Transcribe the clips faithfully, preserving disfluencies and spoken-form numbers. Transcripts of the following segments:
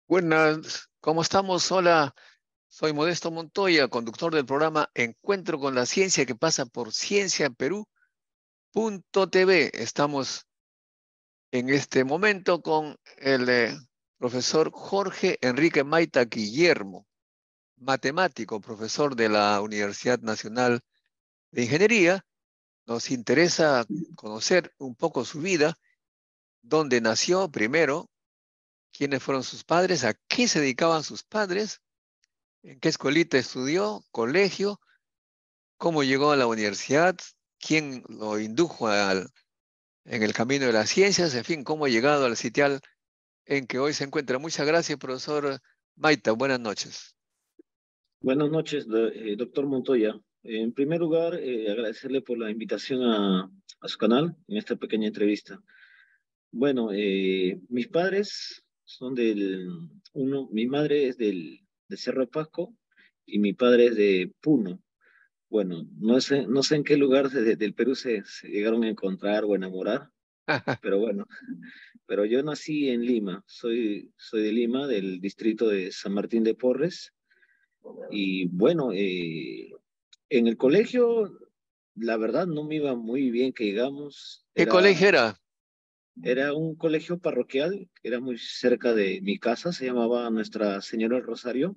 Buenas, ¿cómo estamos? Hola, soy Modesto Montoya, conductor del programa Encuentro con la Ciencia que pasa por ciencia perú punto t v. Estamos en este momento con el eh, profesor Jorge Enrique Maita Guillermo, matemático, profesor de la Universidad Nacional de Ingeniería. Nos interesa conocer un poco su vida, dónde nació primero, quiénes fueron sus padres, a qué se dedicaban sus padres, en qué escuelita estudió, colegio, cómo llegó a la universidad, quién lo indujo al, en el camino de las ciencias, en fin, cómo ha llegado al sitial en que hoy se encuentra. Muchas gracias, profesor Maita. Buenas noches. Buenas noches, do- eh, doctor Montoya. En primer lugar, eh, agradecerle por la invitación a, a su canal en esta pequeña entrevista. Bueno, eh, mis padres son del, uno, mi madre es del, de Cerro de Pasco y mi padre es de Puno. Bueno, no sé, no sé en qué lugar de- del Perú se, se llegaron a encontrar o enamorar, pero bueno, pero yo nací en Lima, soy, soy de Lima, del distrito de San Martín de Porres. Y bueno, eh, en el colegio, la verdad no me iba muy bien, que digamos, ¿Qué era, colegio era? era un colegio parroquial, que era muy cerca de mi casa, se llamaba Nuestra Señora del Rosario.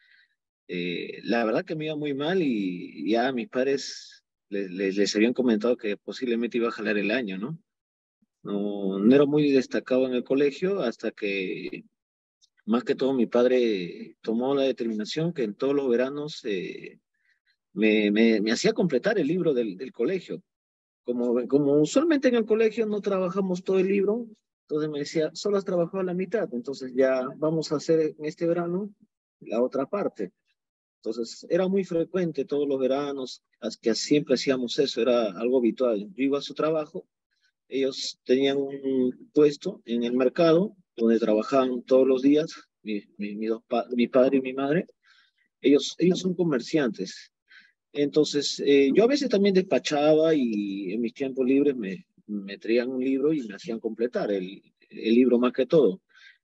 Eh, la verdad que me iba muy mal y ya a mis padres les, les, les habían comentado que posiblemente iba a jalar el año, ¿no? No, no era muy destacado en el colegio hasta que, más que todo, mi padre tomó la determinación que en todos los veranos eh, me, me, me hacía completar el libro del, del colegio. Como, como usualmente en el colegio no trabajamos todo el libro, entonces me decía, solo has trabajado la mitad, entonces ya vamos a hacer en este verano la otra parte. Entonces era muy frecuente todos los veranos, as- que siempre hacíamos eso, era algo habitual. Yo iba a su trabajo, ellos tenían un puesto en el mercado donde trabajaban todos los días, mi, mi, mi dos pa- mi padre y mi madre. Ellos, ellos son comerciantes. Entonces, eh, yo a veces también despachaba y en mis tiempos libres me, me traían un libro y me hacían completar el, el libro más que todo.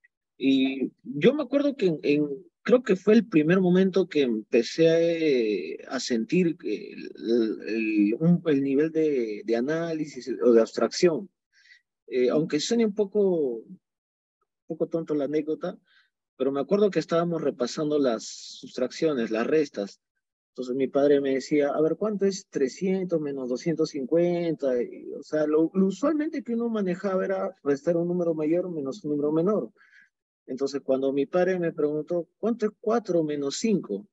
Y yo me acuerdo que en, en- creo que fue el primer momento que empecé a, a sentir que el, el- un- el nivel de, de análisis o de abstracción. Eh, aunque suene un poco, un poco tonto la anécdota, pero me acuerdo que estábamos repasando las sustracciones, las restas. Entonces mi padre me decía, a ver, ¿cuánto es trescientos menos doscientos cincuenta? Y, o sea, lo, lo usualmente que uno manejaba era restar un número mayor menos un número menor. Entonces cuando mi padre me preguntó, ¿cuánto es cuatro menos cinco?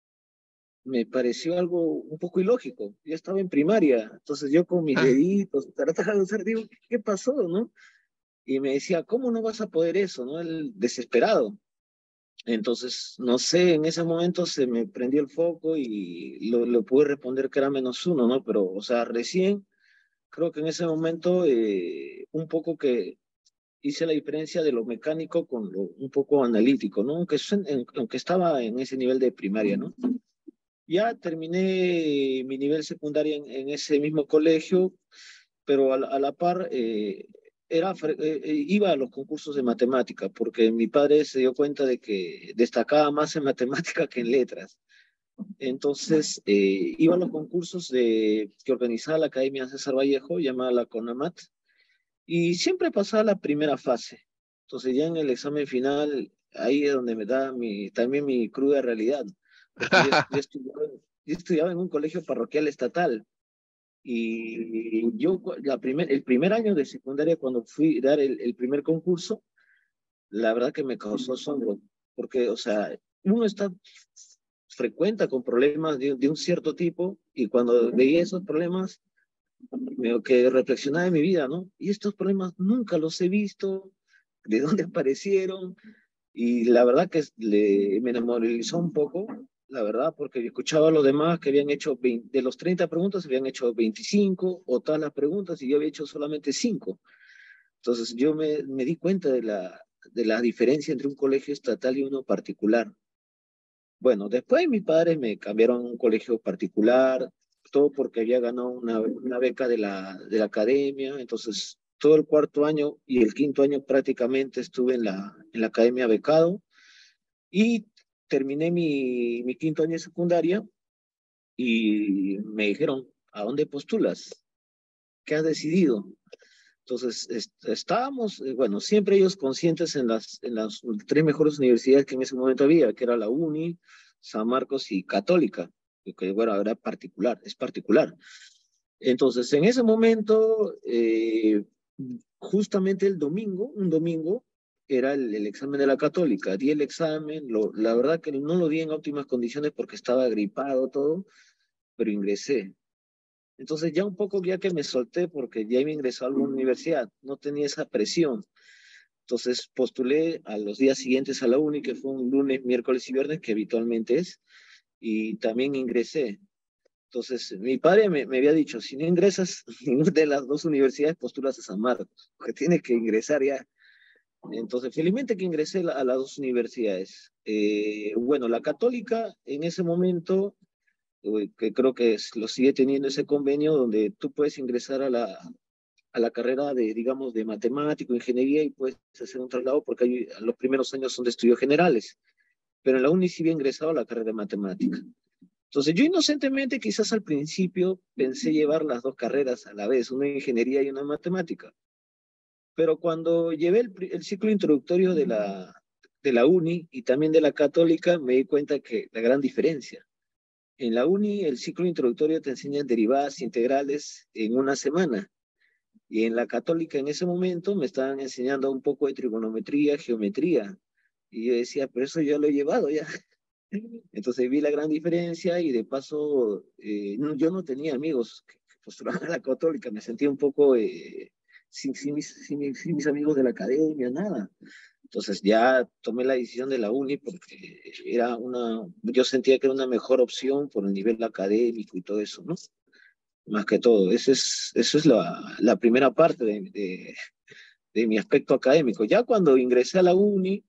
Me pareció algo un poco ilógico. Yo estaba en primaria, entonces yo con mis Ah, deditos trataba de usar, digo, ¿qué pasó, no? Y me decía, ¿cómo no vas a poder eso, no? Él desesperado. Entonces, no sé, en ese momento se me prendió el foco y lo, lo pude responder que era menos uno, ¿no? Pero, o sea, recién creo que en ese momento eh, un poco que hice la diferencia de lo mecánico con lo un poco analítico, ¿no? Aunque, suen- en- aunque estaba en ese nivel de primaria, ¿no? Ya terminé mi nivel secundario en, en ese mismo colegio, pero a la, a la par eh, era, fre- eh, eh, iba a los concursos de matemática, porque mi padre se dio cuenta de que destacaba más en matemática que en letras. Entonces, eh, iba a los concursos de, que organizaba la Academia César Vallejo, llamada la CONAMAT, y siempre pasaba la primera fase. Entonces, ya en el examen final, ahí es donde me da mi, también mi cruda realidad, porque yo, yo estudiaba, yo estudiaba en un colegio parroquial estatal. Y yo, la primer, el primer año de secundaria, cuando fui a dar el, el primer concurso, la verdad que me causó asombro, porque, o sea, uno está frecuenta con problemas de, de un cierto tipo y cuando veía esos problemas, me que reflexionaba en mi vida, ¿no? Y estos problemas nunca los he visto, de dónde aparecieron, y la verdad que le, me memorizó un poco, la verdad, porque yo escuchaba a los demás que habían hecho veinte, de los treinta preguntas, habían hecho veinticinco o todas las preguntas y yo había hecho solamente cinco. Entonces yo me, me di cuenta de la, de la diferencia entre un colegio estatal y uno particular. Bueno, después mis padres me cambiaron a un colegio particular, todo porque había ganado una, una beca de la, de la academia, entonces todo el cuarto año y el quinto año prácticamente estuve en la, en la academia becado. Y terminé mi, mi quinto año de secundaria y me dijeron, ¿a dónde postulas? ¿Qué has decidido? Entonces, est estábamos, eh, bueno, siempre ellos conscientes en las, en las tres mejores universidades que en ese momento había, que era la UNI, San Marcos y Católica, que bueno, era particular, es particular. Entonces, en ese momento, eh, justamente el domingo, un domingo, era el, el examen de la Católica. Di el examen, lo, la verdad que no lo di en óptimas condiciones porque estaba gripado todo, pero ingresé. Entonces ya un poco ya que me solté porque ya iba a ingresar a alguna universidad, no tenía esa presión. Entonces postulé a los días siguientes a la uni, que fue un lunes, miércoles y viernes, que habitualmente es, y también ingresé. Entonces mi padre me, me había dicho, si no ingresas a ninguna de las dos universidades, postulas a San Marcos, que tienes que ingresar ya. Entonces, felizmente que ingresé a las dos universidades. Eh, bueno, la católica en ese momento que creo que es, lo sigue teniendo ese convenio donde tú puedes ingresar a la, a la carrera de, digamos, de matemático, ingeniería y puedes hacer un traslado porque hay, los primeros años son de estudios generales, pero en la uni sí había ingresado a la carrera de matemática. Entonces yo inocentemente quizás al principio pensé llevar las dos carreras a la vez, una ingeniería y una matemática, pero cuando llevé el, el ciclo introductorio de la, de la uni y también de la católica me di cuenta que la gran diferencia. En la uni, el ciclo introductorio te enseñan derivadas integrales en una semana. Y en la católica, en ese momento, me estaban enseñando un poco de trigonometría, geometría. Y yo decía, pero eso ya lo he llevado ya. Entonces vi la gran diferencia y de paso, eh, no, yo no tenía amigos que postulaban a la católica. Me sentía un poco eh, sin, sin, mis, sin, mis, sin mis amigos de la academia, nada. Entonces ya tomé la decisión de la uni porque era una, yo sentía que era una mejor opción por el nivel académico y todo eso, ¿no? Más que todo, esa es, eso es la, la primera parte de, de, de, mi aspecto académico. Ya cuando ingresé a la uni,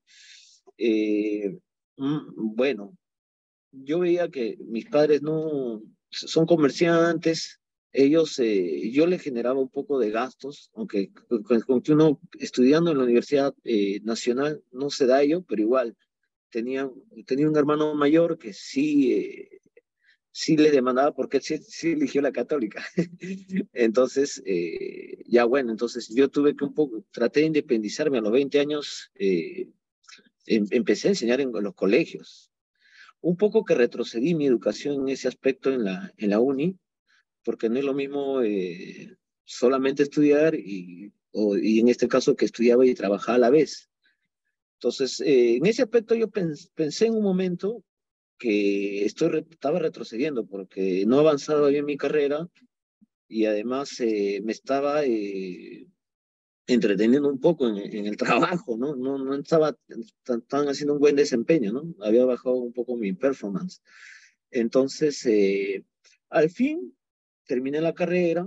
eh, bueno, yo veía que mis padres no son comerciantes, ellos, eh, yo les generaba un poco de gastos, aunque con, con que uno estudiando en la Universidad eh, Nacional no se da ello, pero igual tenía, tenía un hermano mayor que sí, eh, sí le demandaba porque él sí, sí eligió la católica. Entonces, eh, ya bueno, entonces yo tuve que un poco, traté de independizarme a los veinte años, eh, em, empecé a enseñar en los colegios. Un poco que retrocedí mi educación en ese aspecto en la, en la uni, porque no es lo mismo eh, solamente estudiar y, o, y en este caso que estudiaba y trabajaba a la vez. Entonces, eh, en ese aspecto yo pens pensé en un momento que estoy re estaba retrocediendo porque no avanzaba bien mi carrera y además eh, me estaba eh, entreteniendo un poco en, en, el trabajo, ¿no? No, no estaba tan, tan haciendo un buen desempeño, ¿no? Había bajado un poco mi performance. Entonces, eh, al fin, terminé la carrera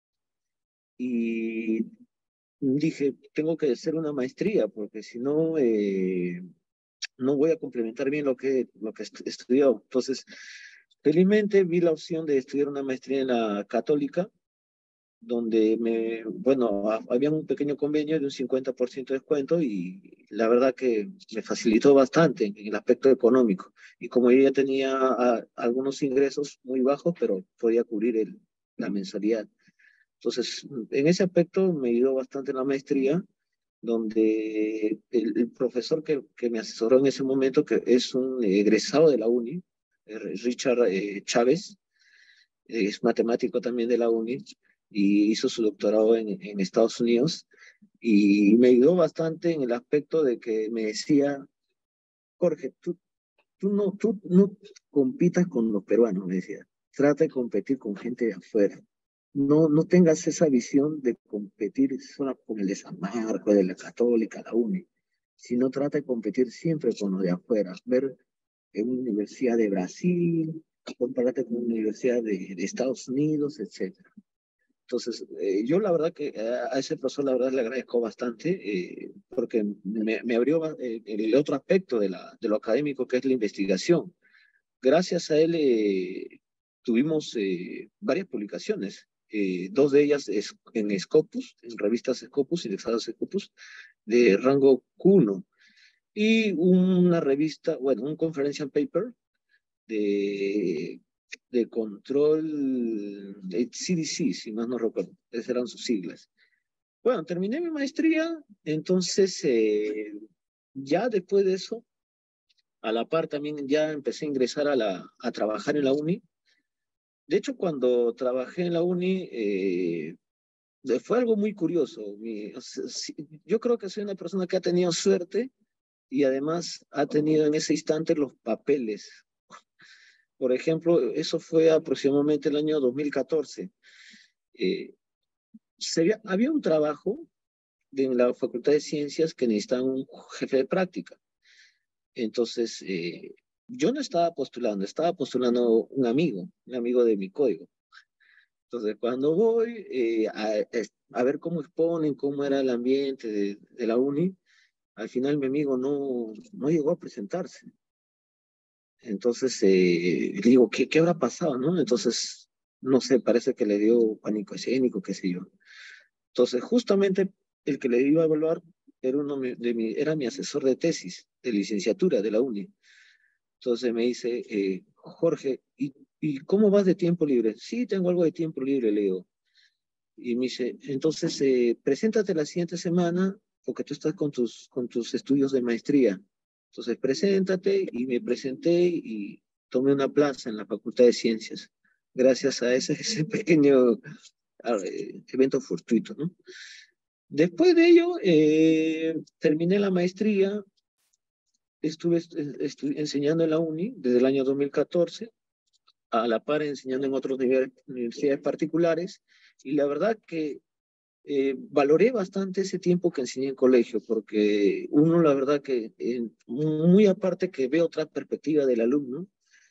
y dije, tengo que hacer una maestría, porque si no, eh, no voy a complementar bien lo que, lo que he estudiado. Entonces, felizmente vi la opción de estudiar una maestría en la Católica, donde me, bueno, a, había un pequeño convenio de un cincuenta por ciento de descuento y la verdad que me facilitó bastante en, en el aspecto económico. Y como yo ya tenía a, algunos ingresos muy bajos, pero podía cubrir el, la mensualidad. Entonces, en ese aspecto me ayudó bastante la maestría, donde el, el profesor que, que, me asesoró en ese momento, que es un egresado de la uni, Richard eh, Chávez, es matemático también de la uni, y hizo su doctorado en, en Estados Unidos, y me ayudó bastante en el aspecto de que me decía, Jorge, tú, tú, no, tú no compitas con los peruanos, me decía, trata de competir con gente de afuera. No, no tengas esa visión de competir solo con el de San Marcos, de la Católica, la UNI, sino trata de competir siempre con los de afuera, ver en una universidad de Brasil, compararte con una universidad de, de Estados Unidos, etcétera. Entonces, eh, yo la verdad que a ese profesor la verdad le agradezco bastante eh, porque me, me abrió eh, el otro aspecto de, la, de lo académico que es la investigación. Gracias a él eh, tuvimos eh, varias publicaciones, eh, dos de ellas es, en Scopus, en revistas Scopus, indexadas Scopus, de rango Q uno. y una revista, bueno, un conference paper de, de control, de C D C, si más no recuerdo, esas eran sus siglas. Bueno, terminé mi maestría, entonces eh, ya después de eso, a la par también ya empecé a ingresar a, la, a trabajar en la uni. De hecho, cuando trabajé en la uni, eh, fue algo muy curioso. Mi, o sea, sí, yo creo que soy una persona que ha tenido suerte y además ha tenido en ese instante los papeles. Por ejemplo, eso fue aproximadamente el año dos mil catorce. Eh, sería, había un trabajo de, en la Facultad de Ciencias que necesitaban un jefe de práctica. Entonces, eh, yo no estaba postulando, estaba postulando un amigo, un amigo de mi código. Entonces, cuando voy eh, a, a, ver cómo exponen, cómo era el ambiente de, de la uni, al final mi amigo no, no llegó a presentarse. Entonces, eh, le digo, ¿qué, ¿qué habrá pasado, no? Entonces, no sé, parece que le dio pánico escénico, qué sé yo. Entonces, justamente el que le iba a evaluar era, uno de mi, era mi asesor de tesis, de licenciatura de la uni. Entonces me dice, eh, Jorge, ¿y, ¿y cómo vas de tiempo libre? Sí, tengo algo de tiempo libre, le digo. Y me dice, entonces, eh, preséntate la siguiente semana porque tú estás con tus, con tus estudios de maestría. Entonces, preséntate y me presenté y tomé una plaza en la Facultad de Ciencias, gracias a ese, ese pequeño eh, evento fortuito, ¿no? Después de ello, eh, terminé la maestría, estuve estu enseñando en la uni desde el año dos mil catorce, a la par enseñando en otras universidades particulares, y la verdad que eh, valoré bastante ese tiempo que enseñé en colegio, porque uno, la verdad que, eh, muy aparte que ve otra perspectiva del alumno,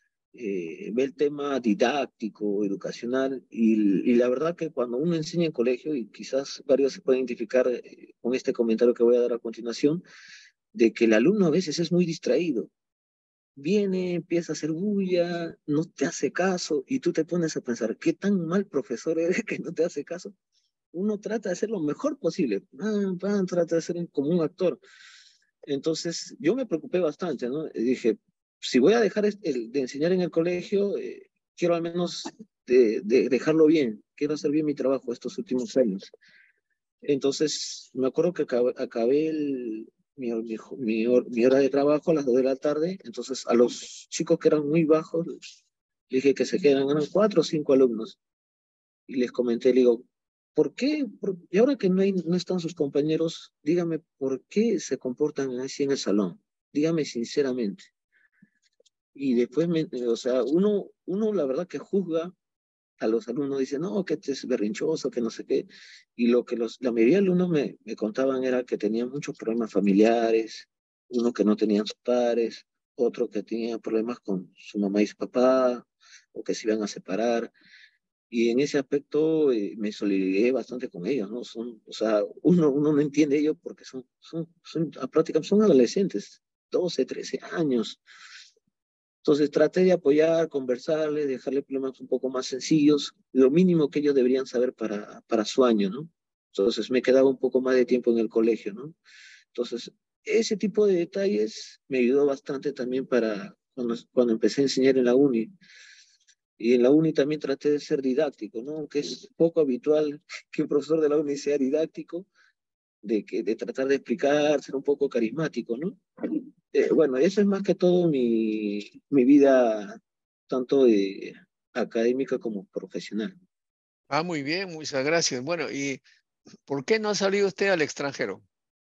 eh, ve el tema didáctico, educacional, y, y, la verdad que cuando uno enseña en colegio, y quizás varios se pueden identificar eh, con este comentario que voy a dar a continuación, de que el alumno a veces es muy distraído. Viene, empieza a hacer bulla, no te hace caso, y tú te pones a pensar, ¿qué tan mal profesor eres que no te hace caso? Uno trata de hacer lo mejor posible, ah, ah, trata de ser un, como un actor. Entonces, yo me preocupé bastante, ¿no? Y dije, si voy a dejar el, de enseñar en el colegio, eh, quiero al menos de, de dejarlo bien, quiero hacer bien mi trabajo estos últimos años. Entonces, me acuerdo que acabé, acabé el, mi, mi, mi, mi, hora de trabajo a las dos de la tarde, entonces a los chicos que eran muy bajos, les dije que se quedan, eran cuatro o cinco alumnos, y les comenté, le digo, ¿por qué? Por, y ahora que no, hay, no están sus compañeros, dígame, ¿por qué se comportan así en el salón? Dígame sinceramente. Y después, me, o sea, uno, uno la verdad que juzga a los alumnos, dice, no, que este es berrinchoso, que no sé qué. Y lo que los, la mayoría de alumnos me, me contaban era que tenían muchos problemas familiares, uno que no tenían sus padres, otro que tenía problemas con su mamá y su papá, o que se iban a separar. Y en ese aspecto eh, me solidarizé bastante con ellos, ¿no? Son, o sea, uno, uno no entiende ellos porque son, son, son, a práctica, son adolescentes, doce trece años. Entonces traté de apoyar, conversarles, dejarle problemas un poco más sencillos, lo mínimo que ellos deberían saber para, para su año, ¿no? Entonces me quedaba un poco más de tiempo en el colegio, ¿no? Entonces, ese tipo de detalles me ayudó bastante también para cuando, cuando empecé a enseñar en la uni. Y en la uni también traté de ser didáctico, ¿no? Que es poco habitual que un profesor de la uni sea didáctico, de, que, de tratar de explicar, ser un poco carismático, ¿no? Eh, bueno, eso es más que todo mi, mi vida, tanto de académica como profesional. Ah, muy bien, muchas gracias. Bueno, ¿y por qué no ha salido usted al extranjero?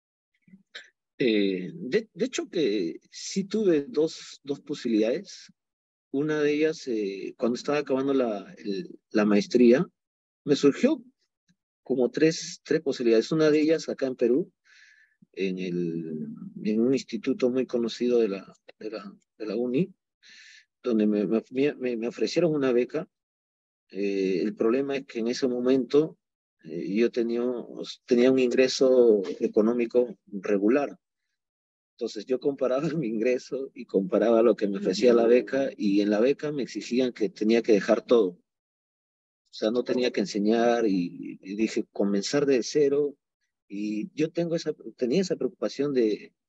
Eh, de, de, hecho que sí tuve dos, dos posibilidades. Una de ellas, eh, cuando estaba acabando la, el, la maestría, me surgió como tres, tres posibilidades. Una de ellas acá en Perú, en, el, en un instituto muy conocido de la, de la, de la uni, donde me, me, me ofrecieron una beca. Eh, el problema es que en ese momento eh, yo tenía, tenía un ingreso económico regular. Entonces yo comparaba mi ingreso y comparaba lo que me ofrecía la beca, y en la beca me exigían que tenía que dejar todo. O sea, no tenía que enseñar, y, y dije, comenzar de cero. Y yo tengo esa, tenía esa preocupación de,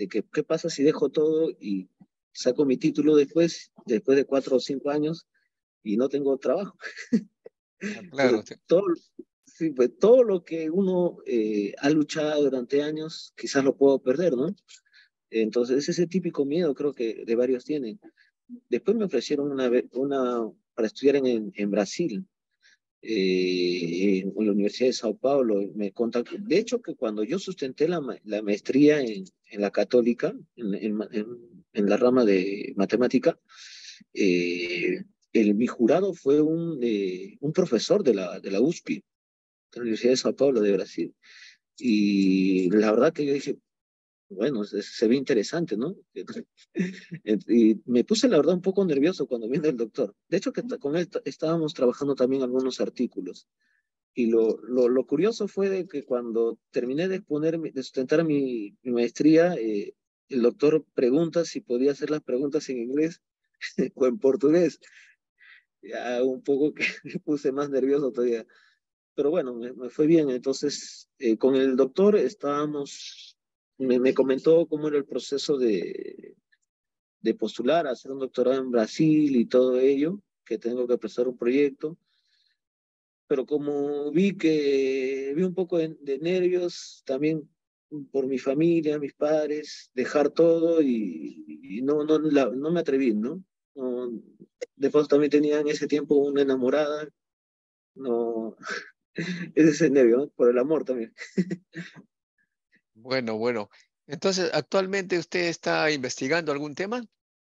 de que qué pasa si dejo todo y saco mi título después, después de cuatro o cinco años y no tengo trabajo. Ah, claro, Entonces, sí. todo, sí, pues, todo lo que uno eh, ha luchado durante años, quizás lo puedo perder, ¿no? Entonces, es ese típico miedo, creo que de varios tienen. Después me ofrecieron una, ve- una para estudiar en, en, en Brasil, eh, en, en la Universidad de Sao Paulo. Me contactó. De hecho, que cuando yo sustenté la, ma- la maestría en, en la Católica, en, en, ma- en- en la rama de matemática, eh, el, mi jurado fue un, eh, un profesor de la, de la U S P, de la Universidad de Sao Paulo de Brasil. Y la verdad que yo dije, bueno, se, se ve interesante, ¿no? Y me puse, la verdad, un poco nervioso cuando vino el doctor. De hecho, que t- con él t- estábamos trabajando también algunos artículos. Y lo, lo, lo curioso fue de que cuando terminé de exponer, mi- de sustentar mi, mi maestría, eh, el doctor pregunta si podía hacer las preguntas en inglés o en portugués. Ya un poco que me puse más nervioso todavía. Pero bueno, me, me fue bien. Entonces, eh, con el doctor estábamos, me, me comentó cómo era el proceso de, de postular a hacer un doctorado en Brasil y todo ello, que tengo que prestar un proyecto. Pero como vi que vi un poco de, de nervios, también por mi familia, mis padres, dejar todo y, y no, no, la, no me atreví, ¿no? No, de paso también tenía en ese tiempo una enamorada, no, es ese nervio, ¿no? Por el amor también. Bueno, bueno. Entonces, ¿actualmente usted está investigando algún tema?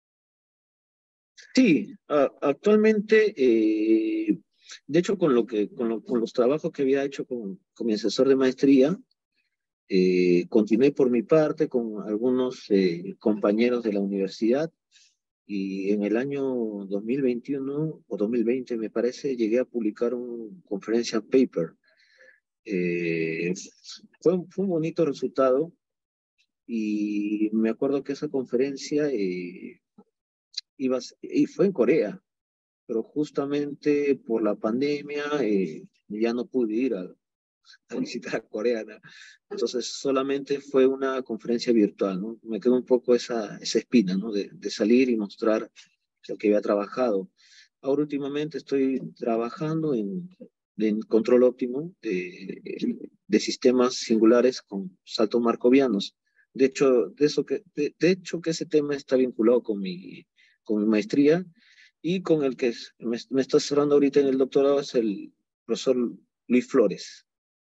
Sí, a- actualmente, eh, de hecho, con, lo que, con, lo- con los trabajos que había hecho con, con mi asesor de maestría, eh, continué por mi parte con algunos eh, compañeros de la universidad y en el año dos mil veintiuno o dos mil veinte, me parece, llegué a publicar un conferencia paper. Eh, fue, un- fue un bonito resultado y me acuerdo que esa conferencia eh, iba, a ser- y fue en Corea, pero justamente por la pandemia eh, ya no pude ir a, a visitar a Corea, ¿no? Entonces solamente fue una conferencia virtual, ¿no? Me quedó un poco esa, esa espina, ¿no? De, de salir y mostrar lo que había trabajado. Ahora últimamente estoy trabajando en, en control óptimo de, de sistemas singulares con saltos marcovianos. De hecho, de, eso que, de, de hecho que ese tema está vinculado con mi, con mi maestría y con el que es- me, me está cerrando ahorita en el doctorado es el profesor Luis Flores.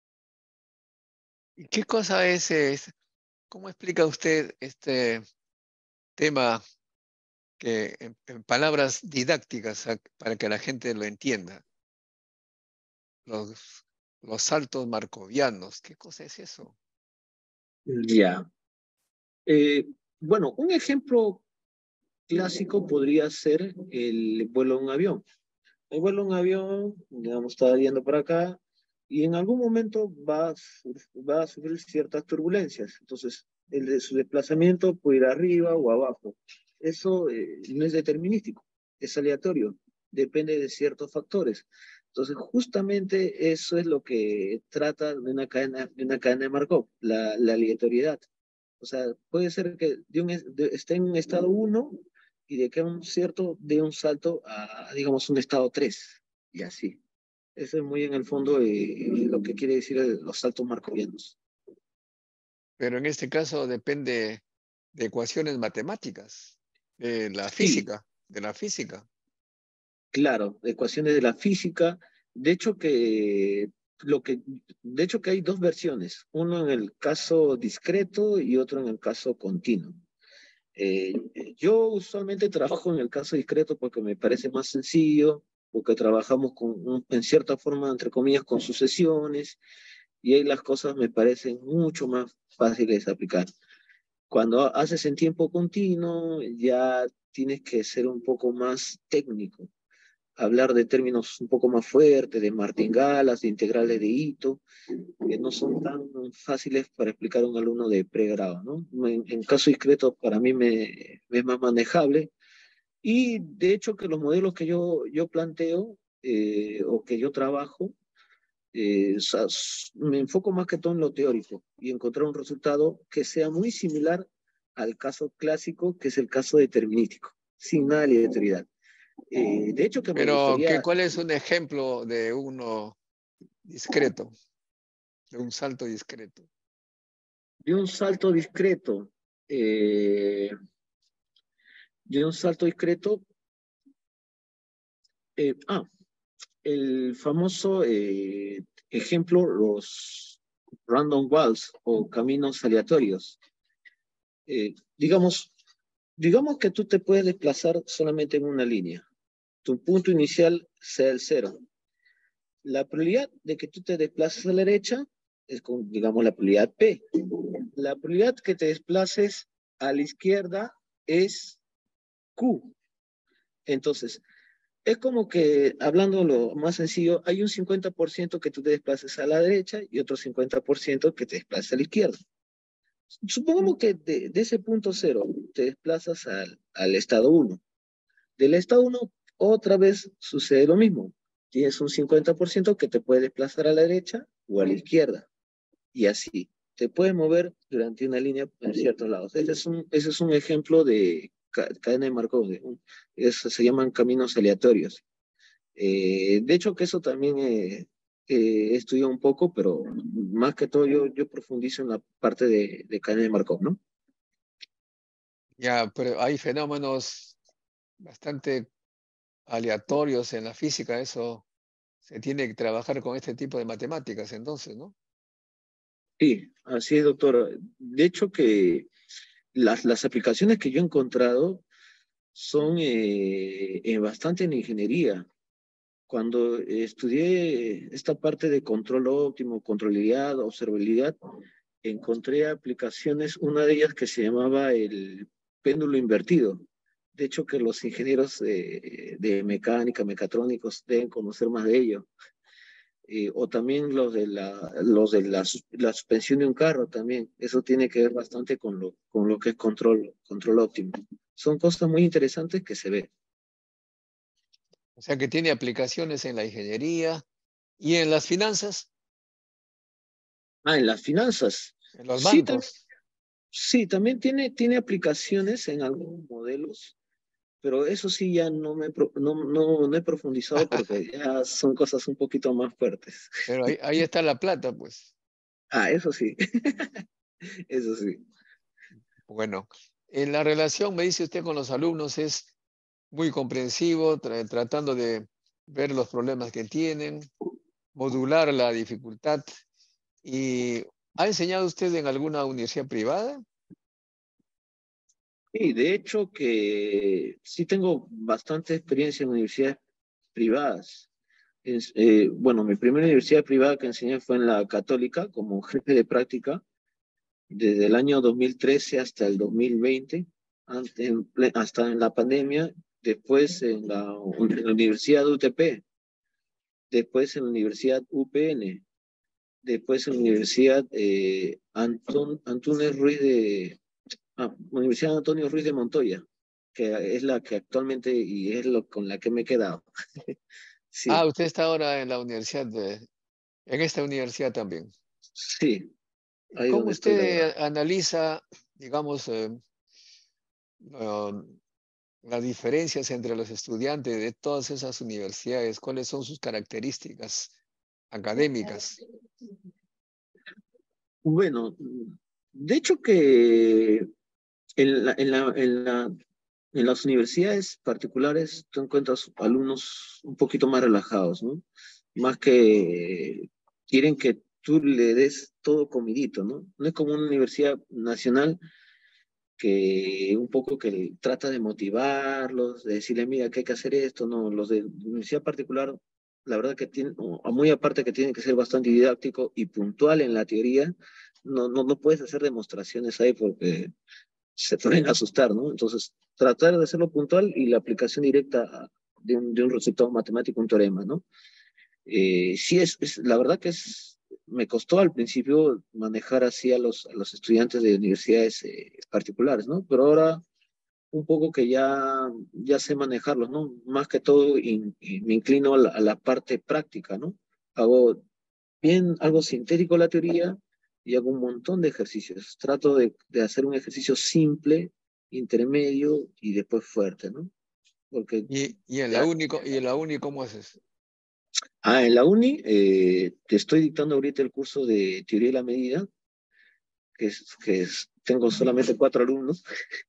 ¿Y qué cosa es, es- cómo explica usted este tema que en, en palabras didácticas a- para que la gente lo entienda? Los, los saltos marcovianos, ¿qué cosa es eso? Ya. Eh, bueno, un ejemplo clásico podría ser el vuelo en un avión. El vuelo en un avión, digamos, está yendo para acá y en algún momento va a, sur- va a sufrir ciertas turbulencias. Entonces, el de su desplazamiento puede ir arriba o abajo. Eso eh, no es determinístico, es aleatorio, depende de ciertos factores. Entonces, justamente eso es lo que trata de una cadena de, una cadena de Markov, la, la aleatoriedad. O sea, puede ser que de un, es- de- esté en un estado uno y de que un cierto de un salto a, digamos, un estado tres y así. Eso es muy en el fondo eh, lo que quiere decir el- los saltos marcovianos. Pero en este caso depende de ecuaciones matemáticas, de la Sí, física, de la física. claro, ecuaciones de la física. De hecho que lo que, de hecho que hay dos versiones, uno en el caso discreto y otro en el caso continuo. Eh, yo usualmente trabajo en el caso discreto porque me parece más sencillo, porque trabajamos con, un- en cierta forma, entre comillas, con sucesiones, y ahí las cosas me parecen mucho más fáciles de aplicar. Cuando haces en tiempo continuo, ya tienes que ser un poco más técnico, hablar de términos un poco más fuertes, de martingalas, de integrales de Ito, que no son tan fáciles para explicar a un alumno de pregrado, ¿no? En, en caso discreto, para mí me, me es más manejable. Y de hecho que los modelos que yo, yo planteo eh, o que yo trabajo, eh, o sea, s- me enfoco más que todo en lo teórico y encontrar un resultado que sea muy similar al caso clásico, que es el caso determinístico, sin nada de aleatoriedad. Eh, de hecho, que me Pero, ¿qué, gustaría, ¿cuál es un ejemplo de uno discreto, de un salto discreto? de un salto discreto, eh, de un salto discreto, eh, ah, el famoso eh, ejemplo, los random walks o caminos aleatorios. Eh, digamos, digamos que tú te puedes desplazar solamente en una línea. Tu punto inicial sea el cero. La probabilidad de que tú te desplaces a la derecha es con, digamos, la probabilidad P. La probabilidad que te desplaces a la izquierda es Q. Entonces, es como que, hablando lo más sencillo, hay un cincuenta por ciento que tú te desplaces a la derecha y otro cincuenta por ciento que te desplaces a la izquierda. Supongamos que de, de ese punto cero te desplazas al, al estado uno. Del estado uno, otra vez sucede lo mismo. Tienes un cincuenta por ciento que te puede desplazar a la derecha o a la izquierda. Y así. Te puedes mover durante una línea en ciertos lados. Ese es un, ese es un ejemplo de ca- cadena de Markov. De un- eso se llaman caminos aleatorios. Eh, de hecho, que eso también eh, eh, he estudiado un poco, pero más que todo yo, yo profundizo en la parte de, de cadena de Markov, ¿no? Ya, pero hay fenómenos bastante aleatorios en la física, eso se tiene que trabajar con este tipo de matemáticas, entonces, ¿no? Sí, así es, doctor. De hecho, que las, las aplicaciones que yo he encontrado son eh, eh, bastante en ingeniería. Cuando estudié esta parte de control óptimo, controlabilidad, observabilidad, encontré aplicaciones, una de ellas que se llamaba el péndulo invertido. De hecho, que los ingenieros eh, de mecánica, mecatrónicos deben conocer más de ello. Eh, o también los de, la, los de la, sus- la suspensión de un carro también. Eso tiene que ver bastante con lo, con lo que es control, control óptimo. Son cosas muy interesantes que se ven. O sea que tiene aplicaciones en la ingeniería y en las finanzas, Ah, en las finanzas. en los Sí, también, bancos. sí, también tiene, tiene aplicaciones en algunos modelos, pero eso sí ya no, me, pro- no, no, no he profundizado porque ya son cosas un poquito más fuertes. Pero ahí, ahí está la plata, pues. Ah, eso sí, eso sí. Bueno, en la relación, me dice usted, con los alumnos es muy comprensivo, tra- tratando de ver los problemas que tienen, modular la dificultad. ¿Y ha enseñado usted en alguna universidad privada? Y de hecho que sí tengo bastante experiencia en universidades privadas. Es, eh, bueno, mi primera universidad privada que enseñé fue en la Católica como jefe de práctica desde el año dos mil trece hasta el dos mil veinte, ante- en ple- hasta en la pandemia, después en la, en la Universidad U T P, después en la Universidad U P N, después en la Universidad eh, Antón, Antunes Ruiz de, ah, Universidad Antonio Ruiz de Montoya, que es la que actualmente y es lo con la que me he quedado. Ah, Sí, usted está ahora en la universidad de, en esta universidad también. sí, ¿Y ahí cómo donde estoy usted laborando. analiza, digamos, eh, um, las diferencias entre los estudiantes de todas esas universidades? ¿Cuáles son sus características académicas? Bueno, de hecho que en la, en la, en la, en las universidades particulares tú encuentras alumnos un poquito más relajados, ¿no? Más que quieren que tú le des todo comidito, ¿no? No es como una universidad nacional que un poco que trata de motivarlos, de decirle, mira, que hay que hacer esto, no, los de universidad particular, la verdad que tienen, o muy aparte que tienen que ser bastante didáctico y puntual en la teoría, no, no, no puedes hacer demostraciones ahí porque se pueden asustar, ¿no? Entonces, tratar de hacerlo puntual y la aplicación directa de un, de un resultado matemático, un teorema, ¿no? Eh, sí, es, es, la verdad que es, me costó al principio manejar así a los, a los estudiantes de universidades eh, particulares, ¿no? Pero ahora un poco que ya, ya sé manejarlos, ¿no? Más que todo in, in, me inclino a la, a la parte práctica, ¿no? Hago bien algo sintético la teoría y hago un montón de ejercicios. Trato de, de hacer un ejercicio simple, intermedio y después fuerte, ¿no? Porque Y, y en la ya, uni, co- y en la uni, ¿cómo haces? ah, en la uni eh, te estoy dictando ahorita el curso de teoría de la medida, que es, que es, tengo solamente cuatro alumnos,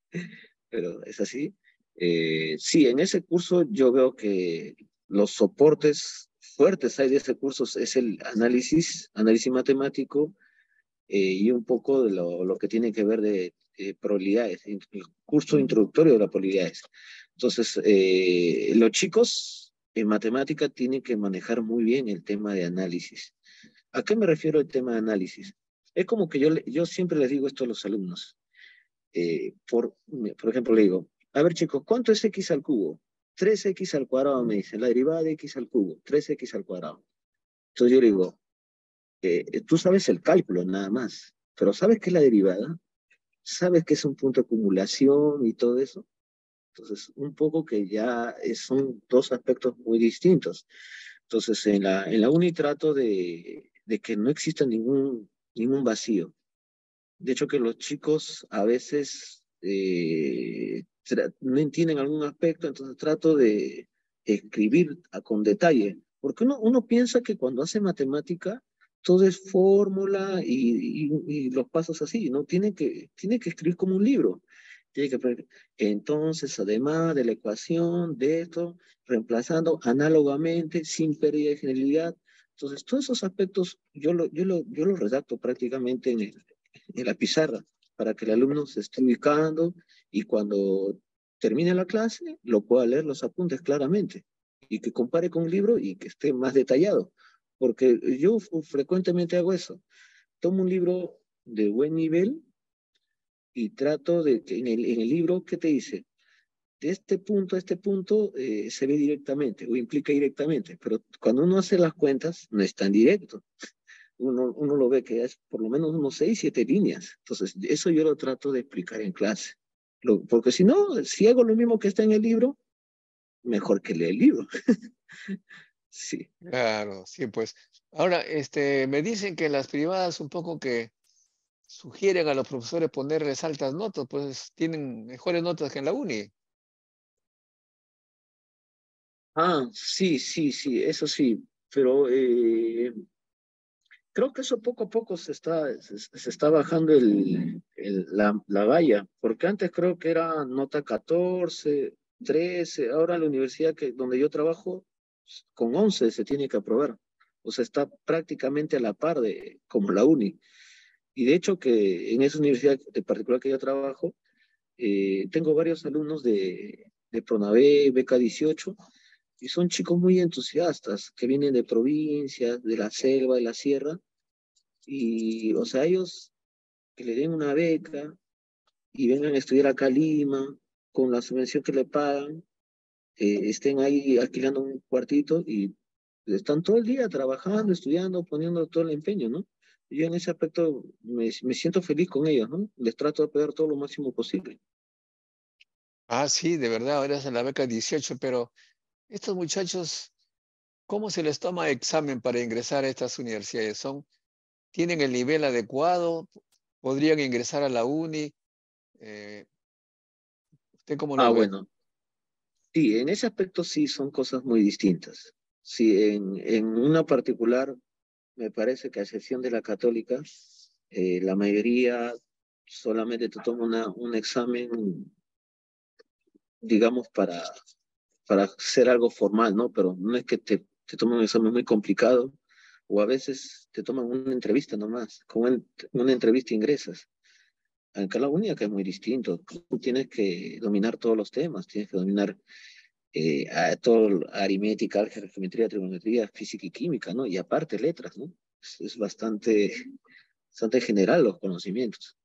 pero es así. Eh, sí, en ese curso yo veo que los soportes fuertes hay de ese curso es el análisis, análisis matemático, eh, y un poco de lo, lo que tiene que ver de, de probabilidades, el curso introductorio de las probabilidades. Entonces, eh, los chicos en matemática tienen que manejar muy bien el tema de análisis. ¿A qué me refiero el tema de análisis? Es como que yo, yo siempre les digo esto a los alumnos. Eh, por, por ejemplo, le digo, a ver chicos, ¿cuánto es x al cubo? tres equis al cuadrado, me dicen, la derivada de x al cubo, tres equis al cuadrado. Entonces yo le digo, eh, tú sabes el cálculo nada más, pero ¿sabes qué es la derivada? ¿Sabes qué es un punto de acumulación y todo eso? Entonces, un poco que ya es, son dos aspectos muy distintos. Entonces, en la, en la uni trato de, de que no exista ningún, ningún vacío. De hecho, que los chicos a veces eh, no entienden algún aspecto, entonces trato de escribir a, con detalle, porque uno, uno piensa que cuando hace matemática todo es fórmula y, y, y los pasos así, ¿no? Tiene que, tiene que escribir como un libro. Tiene que poner, entonces, además de la ecuación, de esto, reemplazando análogamente, sin pérdida de generalidad. Entonces, todos esos aspectos yo lo, yo lo, yo lo redacto prácticamente en el, en la pizarra para que el alumno se esté ubicando y cuando termine la clase lo pueda leer los apuntes claramente y que compare con un libro y que esté más detallado. Porque yo frecuentemente hago eso. Tomo un libro de buen nivel y trato de que en el, en el libro, ¿qué te dice? De este punto a este punto eh, se ve directamente o implica directamente, pero cuando uno hace las cuentas no es tan directo. Uno, uno lo ve que es por lo menos unos seis, siete líneas. Entonces, eso yo lo trato de explicar en clase. Lo, porque si no, si hago lo mismo que está en el libro, mejor que lea el libro. Sí. Claro, sí, pues. Ahora, este, me dicen que en las privadas un poco que sugieren a los profesores ponerles altas notas, pues tienen mejores notas que en la uni. Ah, sí, sí, sí, eso sí. Pero eh, creo que eso poco a poco se está, se, se está bajando el, el- la, la valla, porque antes creo que era nota catorce, trece, ahora la universidad que, donde yo trabajo, con once se tiene que aprobar. O sea, está prácticamente a la par de como la uni. Y de hecho que en esa universidad de particular que yo trabajo, eh, tengo varios alumnos de, de Pronavé, beca dieciocho, y son chicos muy entusiastas, que vienen de provincias, de la selva, de la sierra, y, o sea, ellos que le den una beca y vengan a estudiar acá a Lima, con la subvención que le pagan, eh, estén ahí alquilando un cuartito y están todo el día trabajando, estudiando, poniendo todo el empeño, ¿no? Yo en ese aspecto me, me siento feliz con ellos, ¿no? Les trato de pegar todo lo máximo posible. Ah, sí, de verdad, ahora es en la beca dieciocho, pero estos muchachos, ¿cómo se les toma examen para ingresar a estas universidades? ¿Son, tienen el nivel adecuado? ¿Podrían ingresar a la uni? Eh, ¿usted cómo Ah, lo ve? bueno, sí, en ese aspecto sí son cosas muy distintas. Sí, en, en una particular, me parece que a excepción de la católica, eh, la mayoría solamente te toma una, un examen, digamos, para, para hacer algo formal, ¿no? Pero no es que te, te tomen un examen muy complicado, o a veces te toman una entrevista nomás, con una, una entrevista ingresas. Acá la única que es muy distinto, tú tienes que dominar todos los temas, tienes que dominar eh, a, todo, aritmética, álgebra, geometría, trigonometría, física y química, ¿no? Y aparte letras, ¿no? Es, es bastante, bastante general los conocimientos.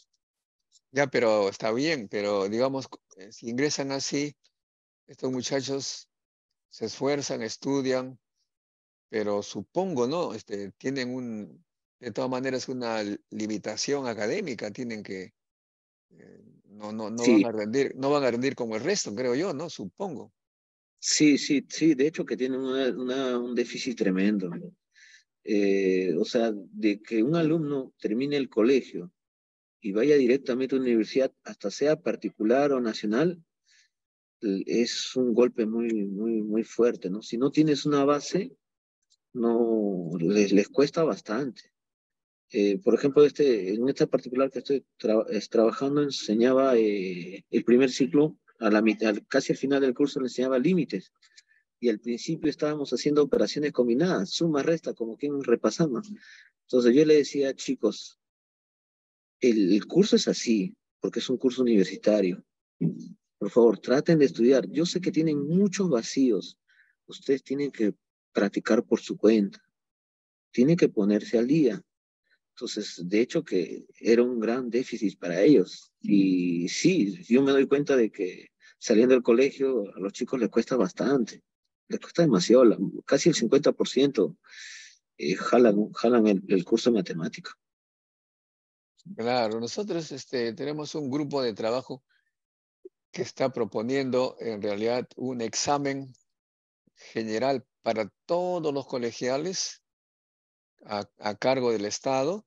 Ya, pero está bien, pero digamos, eh, si ingresan así, estos muchachos se esfuerzan, estudian, pero supongo, ¿no? Este, tienen un, de todas maneras, una limitación académica, tienen que, eh, no, no, no van Sí, a rendir, no van a rendir como el resto, creo yo, ¿no? Supongo. sí, sí, sí, de hecho que tienen una, una, un déficit tremendo. eh, o sea, de que un alumno termine el colegio y vaya directamente a una universidad, hasta sea particular o nacional, es un golpe muy, muy, muy fuerte, ¿no? Si no tienes una base, no, les, les cuesta bastante. Eh, por ejemplo, este, en esta particular que estoy tra es, trabajando, enseñaba eh, el primer ciclo, a la mitad, casi al final del curso le enseñaba límites. Y al principio estábamos haciendo operaciones combinadas, suma, resta, como quien repasando. Entonces yo le decía, chicos, el, el curso es así, porque es un curso universitario. Por favor, traten de estudiar. Yo sé que tienen muchos vacíos. Ustedes tienen que practicar por su cuenta. Tienen que ponerse al día. Entonces, de hecho que era un gran déficit para ellos. Y sí, yo me doy cuenta de que saliendo del colegio a los chicos les cuesta bastante. Les cuesta demasiado, la- casi el cincuenta por ciento eh, jalan, jalan el, el curso de matemática. Claro, nosotros este, tenemos un grupo de trabajo que está proponiendo en realidad un examen general para todos los colegiales a, a cargo del Estado,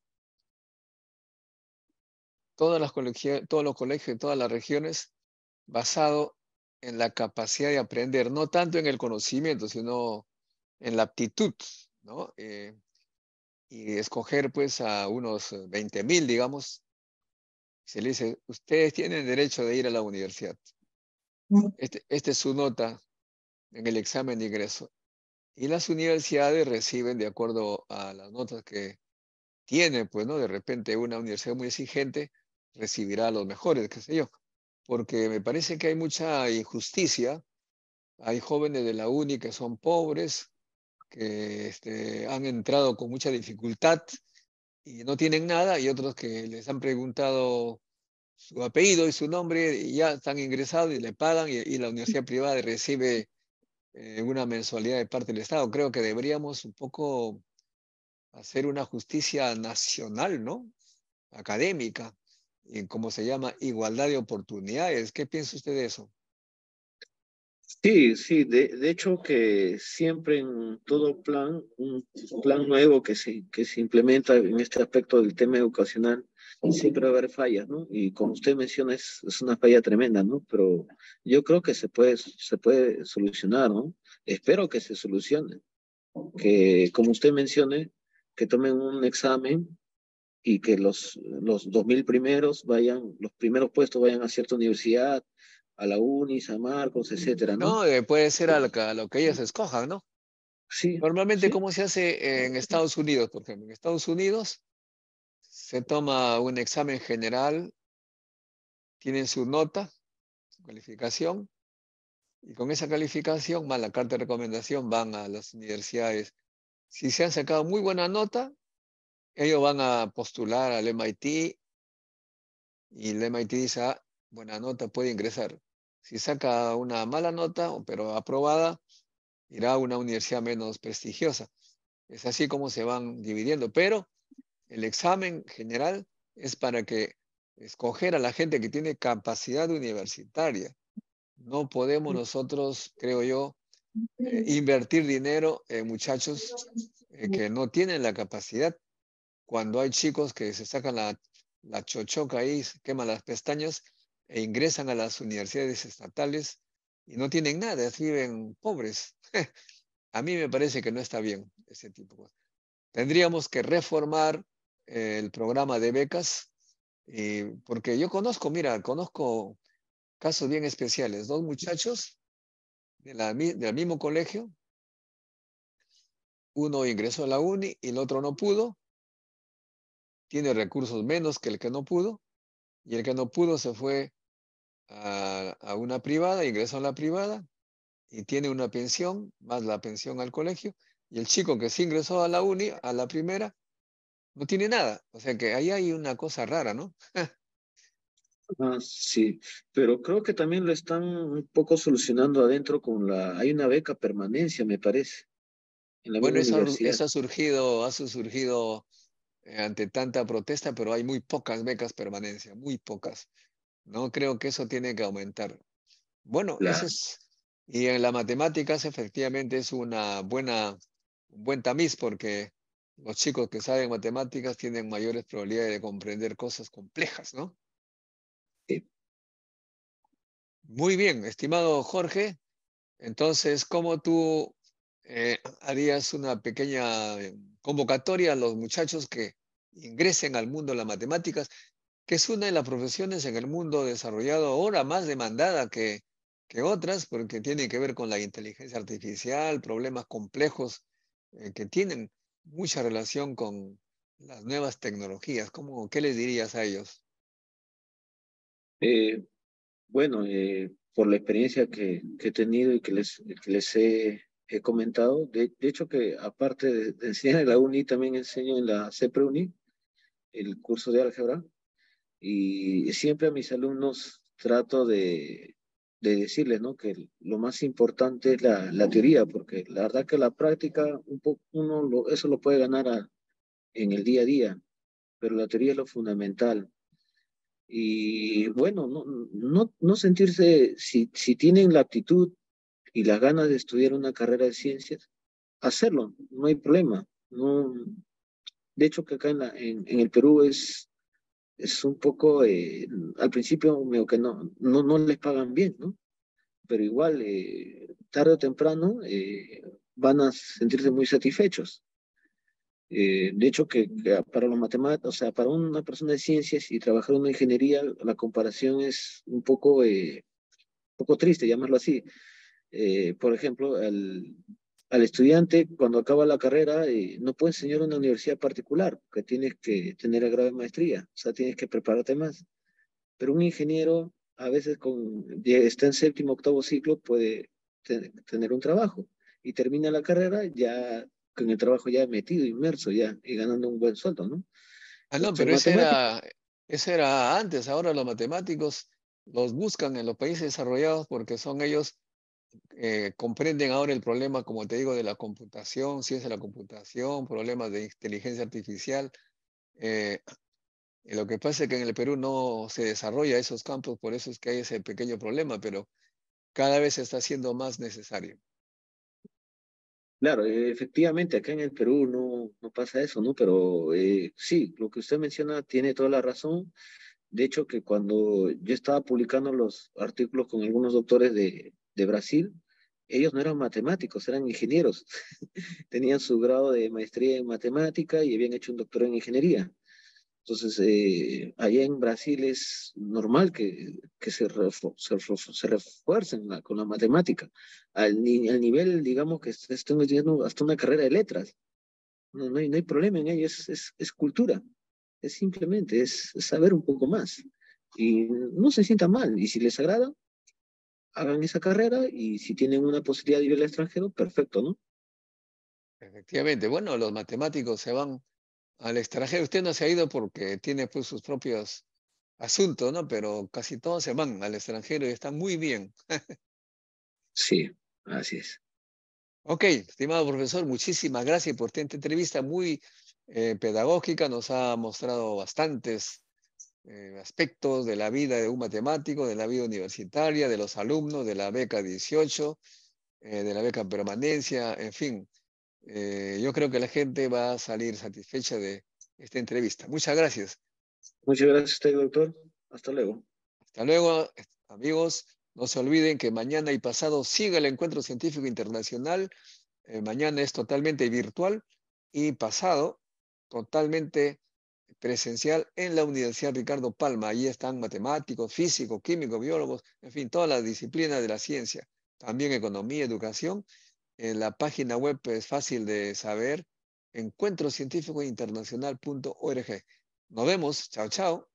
todas las colegia- todos los colegios de todas las regiones, basado en la capacidad de aprender, no tanto en el conocimiento, sino en la aptitud, ¿no? Eh, y escoger pues a unos veinte mil, digamos, se le dice, ustedes tienen derecho de ir a la universidad. Este, esta es su nota en el examen de ingreso. Y las universidades reciben de acuerdo a las notas que tienen, pues, ¿no? De repente una universidad muy exigente recibirá a los mejores, qué sé yo. Porque me parece que hay mucha injusticia. Hay jóvenes de la uni que son pobres, que este, han entrado con mucha dificultad y no tienen nada, y otros que les han preguntado su apellido y su nombre y ya están ingresados y le pagan y, y la universidad privada recibe eh, una mensualidad de parte del Estado. Creo que deberíamos un poco hacer una justicia nacional, ¿no? Académica, y como se llama, igualdad de oportunidades. ¿Qué piensa usted de eso? Sí, sí, de, de hecho que siempre en todo plan, un plan nuevo que se, que se implementa en este aspecto del tema educacional, siempre va a haber fallas, ¿no? Y como usted menciona, es, es una falla tremenda, ¿no? Pero yo creo que se puede, se puede solucionar, ¿no? Espero que se solucione, que como usted mencione, que tomen un examen y que los, los dos mil primeros vayan, los primeros puestos vayan a cierta universidad, a la UNI, San Marcos, etcétera, ¿no? No, eh, puede ser a lo que, a lo que ellos escojan, ¿no? Sí, Normalmente, sí. ¿cómo se hace en Estados Unidos, por ejemplo? En Estados Unidos se toma un examen general, tienen su nota, su calificación, y con esa calificación, más la carta de recomendación, van a las universidades. Si se han sacado muy buena nota, ellos van a postular al M I T y el M I T dice, ah, buena nota, puede ingresar. Si saca una mala nota, pero aprobada, irá a una universidad menos prestigiosa. Es así como se van dividiendo, pero el examen general es para que escoger a la gente que tiene capacidad universitaria. No podemos nosotros, creo yo, eh, invertir dinero en muchachos eh, que no tienen la capacidad. Cuando hay chicos que se sacan la, la chochoca ahí, se queman las pestañas e ingresan a las universidades estatales y no tienen nada, viven pobres. A mí me parece que no está bien ese tipo de cosas. Tendríamos que reformar eh, el programa de becas, eh, porque yo conozco, mira, conozco casos bien especiales. Dos muchachos de la, del mismo colegio, uno ingresó a la uni y el otro no pudo, tiene recursos menos que el que no pudo, y el que no pudo se fue a, a una privada, ingresó a la privada y tiene una pensión, más la pensión al colegio, y el chico que sí ingresó a la uni, a la primera, no tiene nada. O sea que ahí hay una cosa rara, ¿no? Ah, sí, pero creo que también lo están un poco solucionando adentro con la... Hay una beca permanencia, me parece, en la Bueno, misma eso, universidad. eso ha surgido, ha surgido eh, ante tanta protesta, pero hay muy pocas becas permanencia, muy pocas. No creo que eso tiene que aumentar. Bueno, eso Claro. es, y en las matemáticas efectivamente es una buena, un buen tamiz porque los chicos que saben matemáticas tienen mayores probabilidades de comprender cosas complejas, ¿no? Sí. Muy bien, estimado Jorge. Entonces, ¿cómo tú eh, harías una pequeña eh, convocatoria a los muchachos que ingresen al mundo de las matemáticas, que es una de las profesiones en el mundo desarrollado ahora más demandada que, que otras, porque tiene que ver con la inteligencia artificial, problemas complejos eh, que tienen mucha relación con las nuevas tecnologías? ¿Cómo, qué les dirías a ellos? Eh, bueno, eh, por la experiencia que, que he tenido y que les, que les he, he comentado, de, de hecho que aparte de, de enseñar en la uni, también enseño en la CEPREUNI, el curso de álgebra, y siempre a mis alumnos trato de, de decirles, ¿no? Que lo más importante es la, la teoría, porque la verdad que la práctica, un poco, uno lo, eso lo puede ganar a- en el día a día, pero la teoría es lo fundamental. Y bueno, no, no, no sentirse, si, si tienen la aptitud y las ganas de estudiar una carrera de ciencias, hacerlo, no hay problema. No, de hecho, que acá en, la, en, en el Perú es, es un poco, eh, al principio medio que no, no, no les pagan bien, ¿no? Pero igual, eh, tarde o temprano, eh, van a sentirse muy satisfechos. Eh, de hecho, que, que para los matemáticos, o sea, para una persona de ciencias y trabajar en una ingeniería, la comparación es un poco, eh, poco triste, llamarlo así. Eh, por ejemplo, al, al estudiante cuando acaba la carrera eh, no puede enseñar en una universidad particular, porque tienes que tener el grado de maestría, o sea, tienes que prepararte más. Pero un ingeniero a veces con, ya está en séptimo, octavo ciclo, puede te- tener un trabajo y termina la carrera ya con el trabajo ya metido, inmerso ya y ganando un buen sueldo, ¿no? Ah, no, Entonces, pero ese matemáticas, era, ese era antes. Ahora los matemáticos los buscan en los países desarrollados porque son ellos eh, comprenden ahora el problema, como te digo, de la computación, ciencia de la computación, problemas de inteligencia artificial. Eh, y lo que pasa es que en el Perú no se desarrolla esos campos, por eso es que hay ese pequeño problema, pero cada vez se está haciendo más necesario. claro, eh, efectivamente, acá en el Perú no, no pasa eso, ¿no? Pero eh, sí, lo que usted menciona tiene toda la razón. De hecho, que cuando yo estaba publicando los artículos con algunos doctores de, de Brasil, ellos no eran matemáticos, eran ingenieros. Tenían su grado de maestría en matemática y habían hecho un doctorado en ingeniería. Entonces, eh, allá en Brasil es normal que, que se, refo- se, refo- se refuercen la- con la matemática, al, ni- al nivel, digamos, que est- estén estudiando hasta una carrera de letras. No, no hay, no hay problema en ello, es, es, es cultura, es simplemente, es, es saber un poco más. Y no se sienta mal, y si les agrada, hagan esa carrera, y si tienen una posibilidad de ir al extranjero, perfecto, ¿no? Efectivamente, bueno, los matemáticos se van al extranjero. Usted no se ha ido porque tiene pues sus propios asuntos, ¿no? Pero casi todos se van al extranjero y están muy bien. Sí, así es. Ok, estimado profesor, muchísimas gracias por esta entrevista muy eh, pedagógica. Nos ha mostrado bastantes eh, aspectos de la vida de un matemático, de la vida universitaria, de los alumnos, de la beca dieciocho, eh, de la beca permanencia, en fin. Eh, yo creo que la gente va a salir satisfecha de esta entrevista. Muchas gracias. Muchas gracias a usted, doctor. Hasta luego. Hasta luego, amigos. No se olviden que mañana y pasado sigue el Encuentro Científico Internacional. Eh, mañana es totalmente virtual y pasado totalmente presencial en la Universidad Ricardo Palma. Allí están matemáticos, físicos, químicos, biólogos, en fin, todas las disciplinas de la ciencia. También economía, educación. En la página web es fácil de saber, encuentro científico internacional punto org. Nos vemos. Chao, chao.